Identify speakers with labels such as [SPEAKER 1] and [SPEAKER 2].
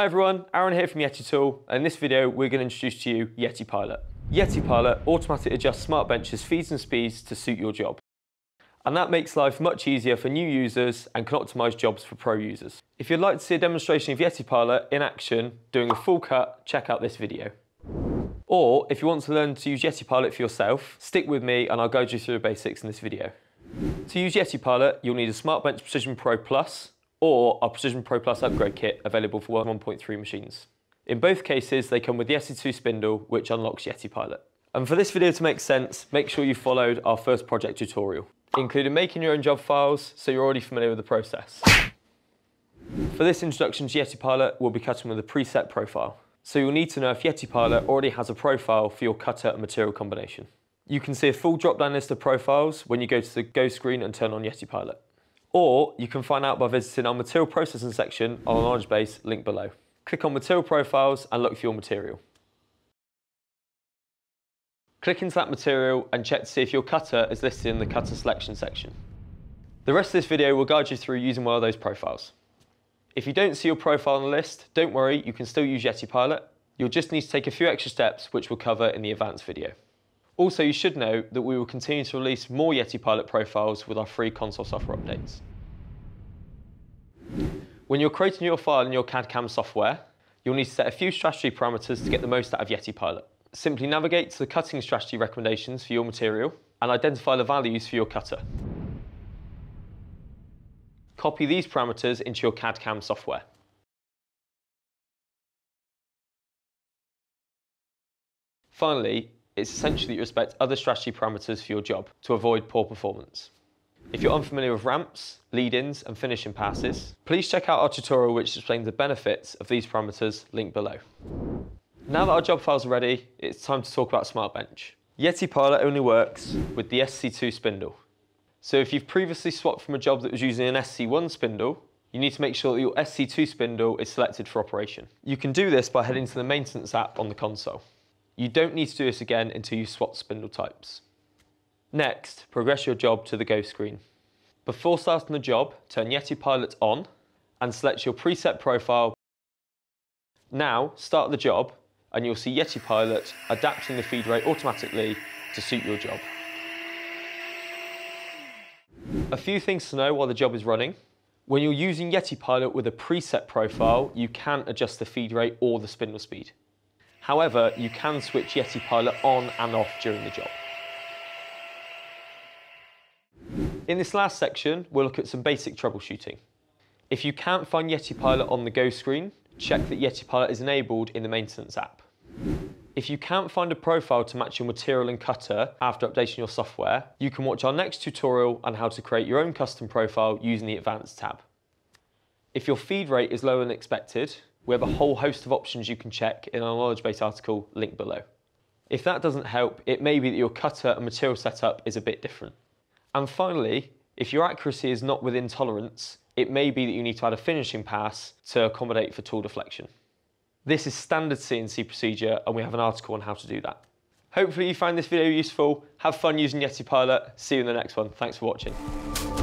[SPEAKER 1] Hi everyone, Aaron here from YetiTool, and in this video we're going to introduce to you YetiPilot. YetiPilot automatically adjusts SmartBench's feeds and speeds to suit your job. And that makes life much easier for new users and can optimise jobs for pro users. If you'd like to see a demonstration of YetiPilot in action doing a full cut, check out this video. Or if you want to learn to use YetiPilot for yourself, stick with me and I'll guide you through the basics in this video. To use YetiPilot, you'll need a SmartBench PrecisionPro Plus or our PrecisionPro Plus upgrade kit available for 1.3 machines. In both cases, they come with the SC2 spindle, which unlocks YetiPilot. And for this video to make sense, make sure you followed our first project tutorial, including making your own job files so you're already familiar with the process. For this introduction to YetiPilot, we'll be cutting with a preset profile. So you'll need to know if YetiPilot already has a profile for your cutter and material combination. You can see a full drop-down list of profiles when you go to the Go screen and turn on YetiPilot. Or you can find out by visiting our material processing section on our knowledge base link below. Click on material profiles and look for your material. Click into that material and check to see if your cutter is listed in the cutter selection section. The rest of this video will guide you through using one of those profiles. If you don't see your profile on the list, don't worry, you can still use YetiPilot. You'll just need to take a few extra steps which we'll cover in the advanced video. Also, you should know that we will continue to release more YetiPilot profiles with our free console software updates. When you're creating your file in your CAD/CAM software, you'll need to set a few strategy parameters to get the most out of YetiPilot. Simply navigate to the cutting strategy recommendations for your material and identify the values for your cutter. Copy these parameters into your CAD/CAM software. Finally, it's essential that you respect other strategy parameters for your job to avoid poor performance. If you're unfamiliar with ramps, lead-ins and finishing passes, please check out our tutorial which explains the benefits of these parameters linked below. Now that our job files are ready, it's time to talk about SmartBench. YetiPilot only works with the SC2 spindle. So if you've previously swapped from a job that was using an SC1 spindle, you need to make sure that your SC2 spindle is selected for operation. You can do this by heading to the maintenance app on the console. You don't need to do this again until you swap spindle types. Next, progress your job to the Go screen. Before starting the job, turn YetiPilot on and select your preset profile. Now, start the job and you'll see YetiPilot adapting the feed rate automatically to suit your job. A few things to know while the job is running. When you're using YetiPilot with a preset profile, you can't adjust the feed rate or the spindle speed. However, you can switch YetiPilot on and off during the job. In this last section, we'll look at some basic troubleshooting. If you can't find YetiPilot on the Go screen, check that YetiPilot is enabled in the maintenance app. If you can't find a profile to match your material and cutter after updating your software, you can watch our next tutorial on how to create your own custom profile using the Advanced tab. If your feed rate is lower than expected, we have a whole host of options you can check in our knowledge base article linked below. If that doesn't help, it may be that your cutter and material setup is a bit different. And finally, if your accuracy is not within tolerance, it may be that you need to add a finishing pass to accommodate for tool deflection. This is standard CNC procedure and we have an article on how to do that. Hopefully you find this video useful. Have fun using YetiPilot. See you in the next one. Thanks for watching.